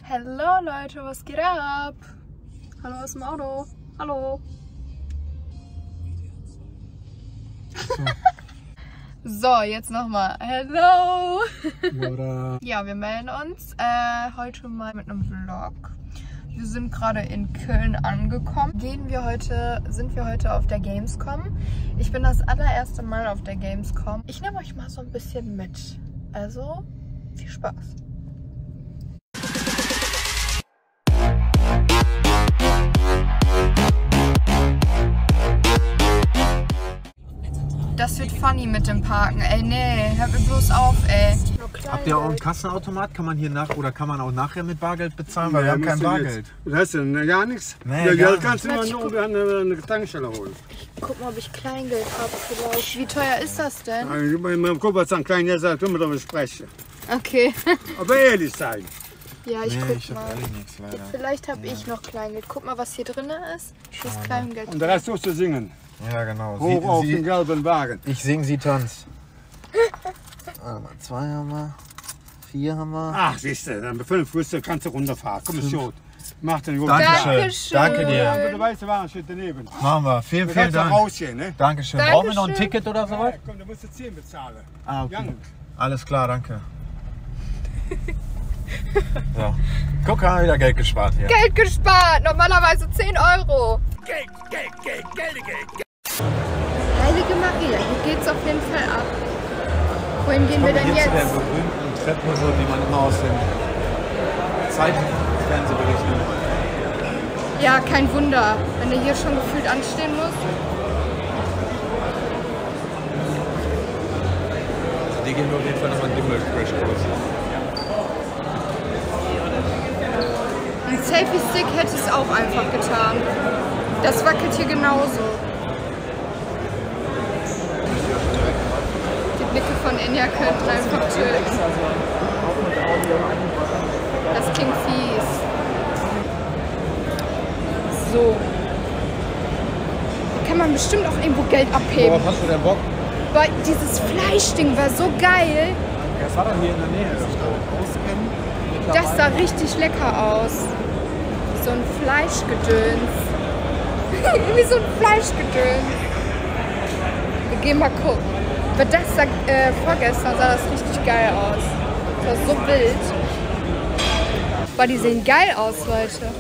Hallo Leute, was geht ab? Hallo aus dem Auto. Hallo. So, jetzt nochmal. Hallo. Ja, wir melden uns heute mal mit einem Vlog. Wir sind gerade in Köln angekommen. Sind wir heute auf der Gamescom. Ich bin das allererste Mal auf der Gamescom. Ich nehme euch mal so ein bisschen mit. Also, viel Spaß. Das wird funny mit dem Parken. Ey, nee, hört mir bloß auf, ey. Habt ihr auch einen Kassenautomat? Kann man hier oder kann man auch nachher mit Bargeld bezahlen? Weil wir haben kein Bargeld. Hast du gar nichts? Nee, ja, gar Geld kannst du immer nur an eine Tankstelle holen. Guck mal, ob ich Kleingeld habe vielleicht. Wie teuer ist das denn? Guck mal, ein kleiner sagt, können wir darüber sprechen. Okay. Aber ehrlich sein. Ja, ich guck mal. Nichts, leider. Vielleicht habe ich noch Kleingeld. Guck mal, was hier drin ist. Das ist Kleingeld. Und der Rest musst du singen. Ja, genau. Hoch auf den gelben Wagen. Ich sing, sie tanzt. 2 haben wir. 4 haben wir. Ach, siehst du, dann 5 kannst du runterfahren. Komm, ist gut. Mach den gut. Dankeschön. Danke dir. Aber der weiße Wagen steht daneben. Machen wir. Vielen Dank. Rausgehen, ne? Dankeschön. Brauchen wir noch ein Ticket oder so? Ja, komm, da musst du 10 bezahlen. Ah, okay. Young. Alles klar, danke. So. Guck, haben wir wieder Geld gespart hier. Geld gespart. Normalerweise 10 Euro. Geld. Heilige Maria, hier geht's auf jeden Fall ab. Wohin gehen wir denn Hier zu der jetzt? berühmten Treppe, so, die man immer aus den Fernsehberichten. Ja, kein Wunder, wenn er hier schon gefühlt anstehen muss. Also die gehen wir auf jeden Fall nochmal einen Gimbal-Crash-Kurs. Ein Selfie-Stick hätte es auch einfach getan. Das wackelt hier genauso. Die Blicke von Enya könnten einfach töten. Das klingt fies. So. Hier kann man bestimmt auch irgendwo Geld abheben. Worauf hast du denn Bock? Weil dieses Fleischding war so geil. Das war doch hier in der Nähe. Das sah richtig lecker aus. So ein Fleischgedöns. Wie so ein Fleischgedöns. Wir gehen mal gucken. Aber das sah, vorgestern sah das richtig geil aus. Das war so wild. Boah, die sehen geil aus, Leute.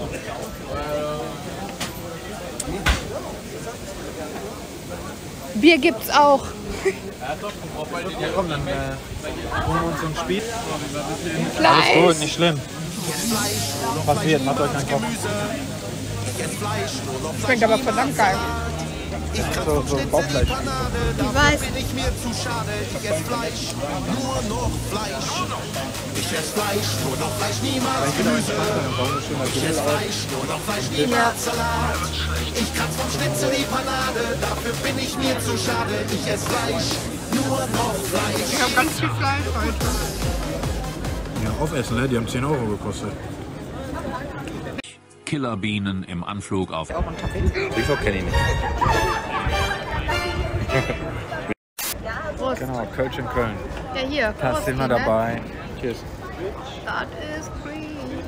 Bier gibt's auch. Ja komm, dann holen wir uns so ein Spiel. Fleisch. Alles gut, nicht schlimm. Passiert, macht euch keinen Kopf. Schmeckt aber verdammt geil. So Bauchfleisch. Ich weiß. Ja. Ich kratz vom Schnitzel die Panade, dafür bin ich mir zu schade. Ich esse Fleisch, nur noch Fleisch. Ich habe ganz viel Fleisch heute. Ja, aufessen, ne? Die haben 10 Euro gekostet. Killerbienen im Anflug auf. Wieso kenne ich nicht? Prost. Genau, Kölsch in Köln. Ja, hier. Da Prost, sind wir ne? dabei. Tschüss. Das ist prima.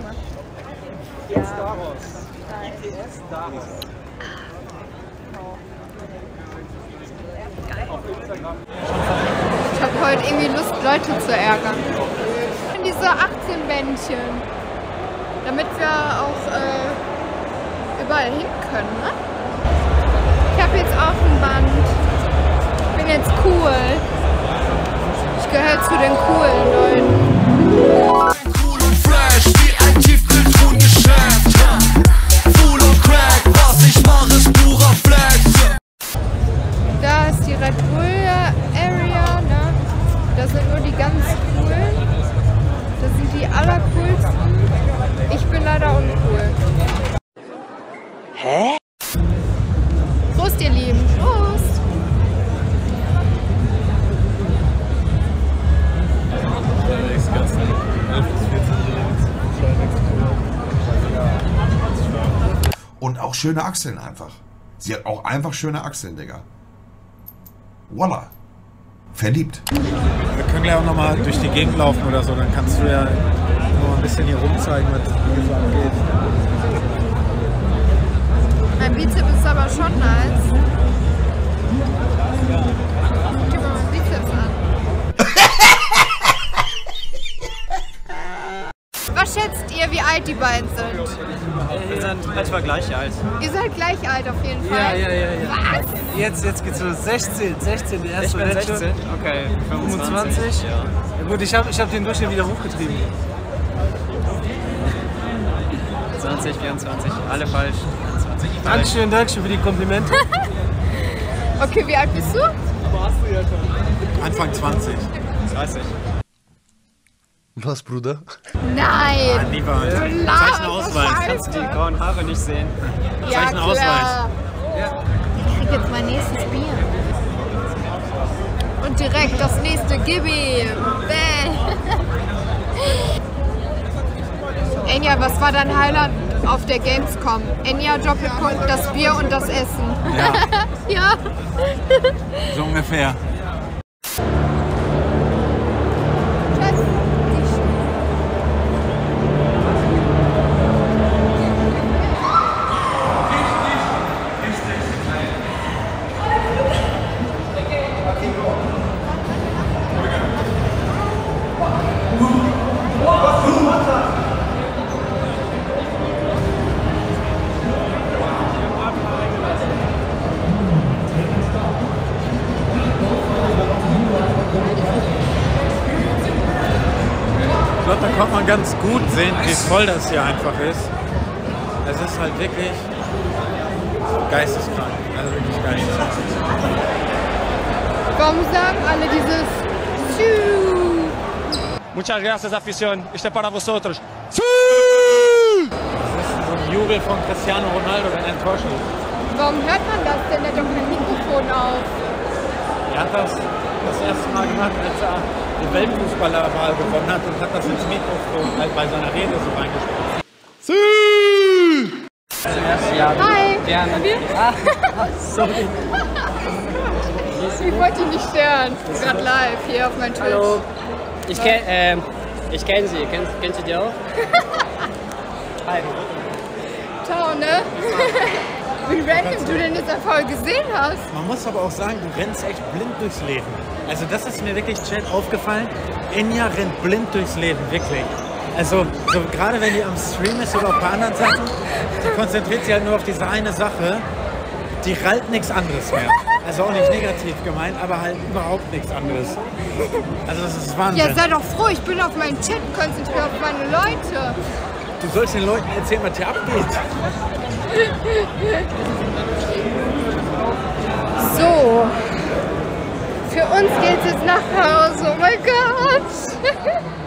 Ich habe heute irgendwie Lust, Leute zu ärgern. Diese 18 Bändchen. Damit wir auch überall hin können, ne? Ich habe jetzt auch ein Band. Ich bin jetzt cool. Ich gehöre zu den coolen Leuten. Cool und fresh, wie ein Tiefkühltruhengeschäft. Full und Crack, was ich mache, ist purer Flex. Da ist die Red Bull Area, ne? Das sind nur die ganz coolen. Das sind die allercoolsten. Ich bin leider uncool. Hä? Prost, ihr Lieben. Prost. Und auch schöne Achseln einfach. Sie hat auch einfach schöne Achseln, Digga. Voila. Verliebt. Wir können gleich auch nochmal durch die Gegend laufen oder so, dann kannst du ja nur ein bisschen hier rumzeigen, was hier so abgeht. Mein Bizeps ist aber schon nice. Guck dir mal meinen Bizeps an. Was schätzt ihr, wie alt die beiden sind? Wir sind etwa gleich alt. Ihr seid gleich alt auf jeden Fall. Ja. Was? Jetzt geht's los. 16, die erste. Ich bin 16? Okay, 25. Ja. Ja gut, ich hab den Durchschnitt wieder hochgetrieben. 20, 24, alle falsch. 20, Dankeschön für die Komplimente. Okay, wie alt bist du? Anfang 20. 30. Was, Bruder? Nein! Lieber. Zeig einen Ausweis. Kannst du die grauen Haare nicht sehen? Ja, einen Ausweis. klar. Ich krieg jetzt mein nächstes Bier. Und direkt das nächste Gibi. Enya, was war dein Highlight auf der Gamescom? Enya, Doppelpunkt, das Bier und das Essen. Ja. Ja. So ungefähr. Ich glaube, da kann man ganz gut sehen, wie voll das hier einfach ist. Es ist halt wirklich geisteskrank. Also wirklich geisteskrank. Warum sagen alle dieses Tschüss? Muchas gracias, afición. Este para vosotros. Das ist so ein Jubel von Cristiano Ronaldo, wenn er ein Tor schießt. Warum hört man das denn? Der hat doch kein Mikrofon auf. Er hat das erste Mal gemacht, als er die Weltfußballerwahl gewonnen hat und hat das ins Mikrofon halt bei seiner Rede so reingesprochen. Hi! Gerne. Sorry. Ich wollte ihn nicht stören. Ich bin gerade live hier auf meinem Twitch. Hallo. Ich kenn Sie. Kennst du die auch? Hi. Ciao, ne? Wie random du denn jetzt einfach gesehen hast. Man muss aber auch sagen, du rennst echt blind durchs Leben. Also das ist mir wirklich, Chat, aufgefallen. Enya rennt blind durchs Leben, wirklich. Also so, gerade wenn die am Stream ist oder auf ein paar anderen Sachen, die konzentriert sich halt nur auf diese eine Sache. Die rallt nichts anderes mehr. Also auch nicht negativ gemeint, aber halt überhaupt nichts anderes. Also das ist Wahnsinn. Ja, sei doch froh, ich bin auf meinen Chat konzentriert, auf meine Leute. Du sollst den Leuten erzählen, was hier abgeht. So. Für uns geht's jetzt nach Hause. Oh mein Gott.